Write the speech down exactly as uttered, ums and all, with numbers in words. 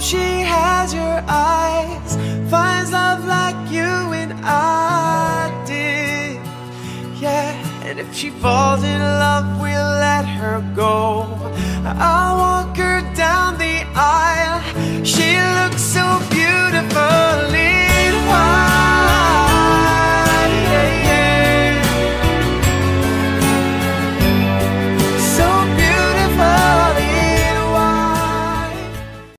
she has your eyes, finds love like you and I did. Yeah, and if she falls in love, we'll let her go. I'll walk her down the aisle